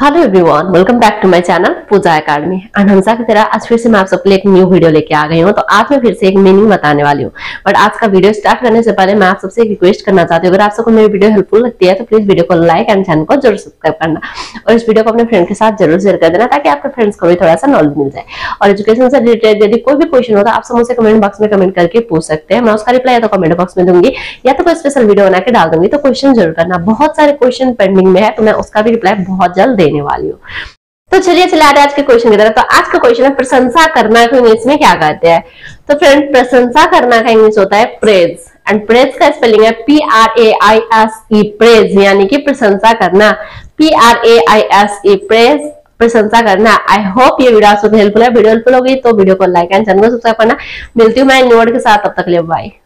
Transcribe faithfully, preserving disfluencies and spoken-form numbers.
Hello everyone, welcome back to my channel Puja academy. And हमेशा की तरह आज फिर से मैं आप सबके लिए एक न्यू वीडियो लेके आ गई हूँ। तो आज मैं फिर से एक मीनिंग बताने वाली हूँ। बट आज का वीडियो स्टार्ट करने से पहले मैं आप सबसे एक रिक्वेस्ट करना चाहती हूँ, अगर आप सबको मेरी वीडियो हेल्पफुल लगती है तो प्लीज वीडियो को लाइक एंड चैनल को जरूर सब्सक्राइब करना और इस वीडियो को अपने फ्रेंड के साथ जरूर शेयर कर देना ताकि आपके फ्रेंड्स को भी थोड़ा सा नॉलेज मिल जाए। और एजुकेशन से रिलेटेड यदि कोई भी क्वेश्चन होता है आप सब मुझसे कमेंट बॉक्स में कमेंट करके पूछ सकते हैं। मैं उसका रिप्लाई या तो कमेंट बॉक्स में दूंगी या तो कोई स्पेशल वीडियो बना के डाल दूंगी। तो क्वेश्चन जरूर करना, बहुत सारे क्वेश्चन पेंडिंग में है तो मैं उसका भी रिप्लाई बहुत जल्द देने वाली हूँ। तो चलिए चले आते हैं आज के क्वेश्चन की तरफ। तो आज का क्वेश्चन है प्रशंसा करना को इंग्लिश में क्या कहते हैं। तो फ्रेंड, प्रशंसा करना का इंग्लिश होता है प्रेज एंड प्रेज का स्पेलिंग है P R A I S E, praise यानी कि प्रशंसा करना, P R A I S E, praise, प्रशंसा करना। आई होप ये वीडियो आपको हेल्पफुल है। वीडियो हेल्पफुल होगी तो वीडियो को लाइक एंड चैनल को सब्सक्राइब करना। मिलती हूँ मैं न्यू वर्ड के साथ, तब तक के लिए बाय।